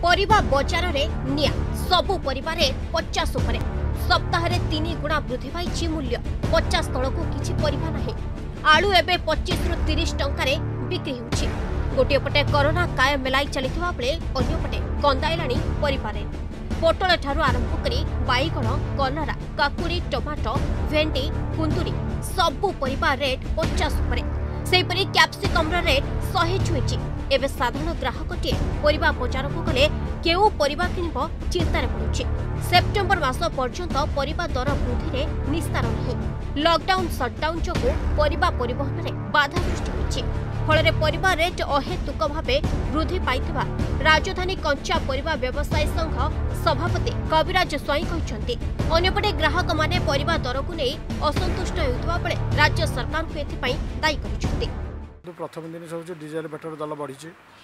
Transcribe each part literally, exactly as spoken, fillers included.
परिबा बजार रे निया सबु परिवार पचास उपरे सप्ताह रे तीन गुणा वृद्धि पाई मूल्य पचास तलक किछि परिबा नाही। आलू एबे पच्चीस रु तीस टंका रे बिक्री होछि। गोटे पटे कोरोना कायम मेलाई चलिथिबा बेले अन्य पटे कंदाइलाणी परिवार। पोटल ठारू आरंभ करी बाईगण कलरा काकुड़ी टमाटो भेंडी कुंदुरी सबु परिबा रेट पचास उपरे। सेपरी कैप्सिकम रेट सौ छुईची। एबे साधारण ग्राहकटे परिबा बजार को गले केउ परिबा किनिबो चिंतार पड़ुछि। सेप्टेम्बर मास पर्यंत परिबा दर वृद्धि रे निस्तार नहीं। लॉकडाउन शटडाउन जोगु परिबा परिवहन रे बाधा सृष्टि होछि। फल परिबा रेट अहेतुक भावे वृद्धि पाइथिबा राजधानी कंचा परिबा व्यवसायी संघ सभापति कविराज स्वाई कहते। अन्यपटे ग्राहक माने परिबा दर को नहीं असंतुष्ट होउतबा बेले राज्य सरकार को एथिपाई दायी करिसेंती। प्रथम दिन सब डीजेल पेट्रोल दल बढ़ी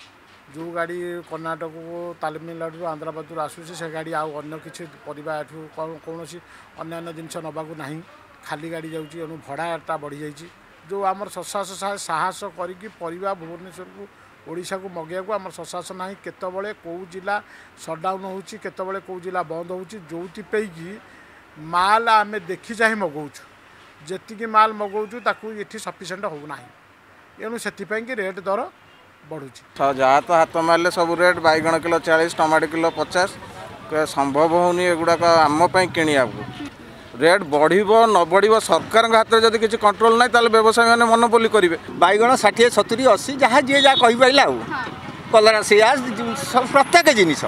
जो गाड़ी कर्णाटक तामिलनाडु आंध्रप्रदेश आसूसी से गाड़ी आउ अन्य किसी परिबा कौन अन्य जिनस नवाक ना खाली गाड़ी जाऊँगी भड़ाटा बढ़ी जाइए। जो आम प्रशासन साहस करी परिबा भुवनेश्वर को ओडिशा को मगेया को आम प्रशासन ना केतबले कौ जिला सटडाउन होची केतबले कौ जिला बंद होची जोथि कि माल आम देखी चाहे मगाऊँ जी माल मगाऊँ ताकू ये सफिसीयंट होना एणु से रेट दर बढ़ुची। जहाँ तो हाथ मारे सब रेट बैगण किलो चालीस टमाटो किलो पचास संभव होनी एगुड़ाक आमपाई किणा रेट बढ़ न बढ़ सरकार हाथ में जब किसी कंट्रोल ना ताले व्यवसायी मैंने मनोबोली करेंगे। बैगण षाठी सतुरी अशी जहाँ जी जहाँ कहीपारा कलरा से प्रत्येक जिनिस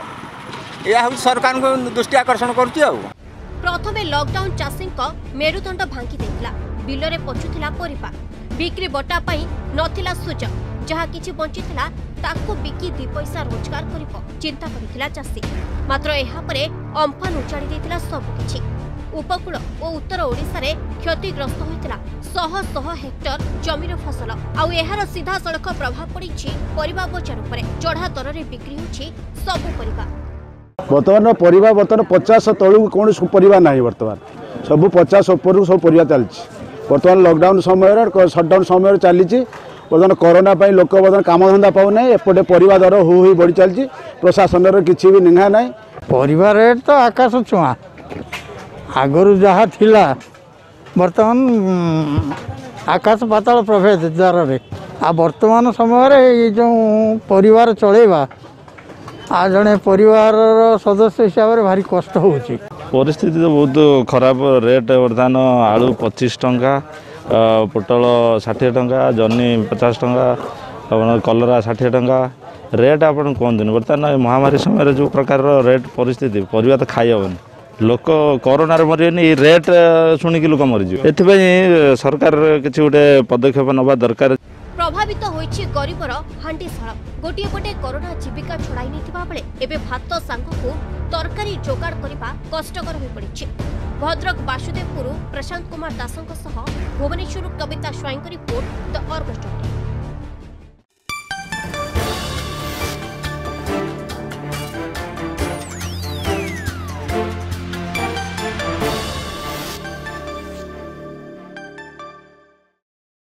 यह सरकार को दृष्टि आकर्षण कर। प्रथमे लॉकडाउन चाषी मेरुदंड भांगी देथिला। बिलरे पचुथिला परिबा बिक्री बटा पाई नथिला सुजग जहाँ किछि बंचिथिला ताकू बिकी दि पैसा रोजगार करिबो चिंता करिथिला चाषी। मात्र एहा परे अम्फान उचाड़ी देथिला सब किछि। उपकूल और उत्तर ओडिशा रे क्षतिग्रस्त होइतिला शह शह हेक्टर जमीर फसल आउ एहार सीधा सड़क प्रभाव पड़िछि परिबा बजार उपरे। चढ़ा दर रे बिक्री होछि सब परिबा। बर्तमान परिबा बर्तमान पचास तलू कौन परिबा नहीं। बर्तमान सब पचास ऊपर सब परिबा चलछि। बर्तमान लॉकडाउन समय शटडाउन समय चली बर्तमान कोरोना पाई लोक बर्तमान काम धंदा पाऊना एपटे परिबा दर हु हु बढ़ी चलछि। प्रशासन किसी भी निघा ना परिबा रेट तो आकाश छुआ आगरू जहाँ थिला बर्तमान आकाश पाताल प्रभेद दर रे आ वर्तमान समय जो परिवार चलेबा आ जड़े परिवार सदस्य हिसाब से भारी कष्ट होची। परिस्थिति तो बहुत खराब। रेट बर्तमान आलू पच्चीस टंका पोटल षाठी टंका जन्नी पचास टंका कलरा षाठी टंका रेट आप कहते बर्तमान महामारी समय जो प्रकार रेट परिस्थिति परिबा तो खाई हेनी लोक कोरोना मरने रेट शुणिक लोक मरीज। एथि सरकार किसी गोटे पदक्षेप नवा दरकार। प्रभावित होइछि गरीबर हांडीशाल। गोटे पटे कोरोना जीविका छड़ाई नहीं बेले एबे भात सांगकु तरकारी जोगाड़ करने कष्टकर हो पड़ी। भद्रक बासुदेवपुर प्रशांत कुमार दासों Bhubaneswar Kavita Swain report the Argus.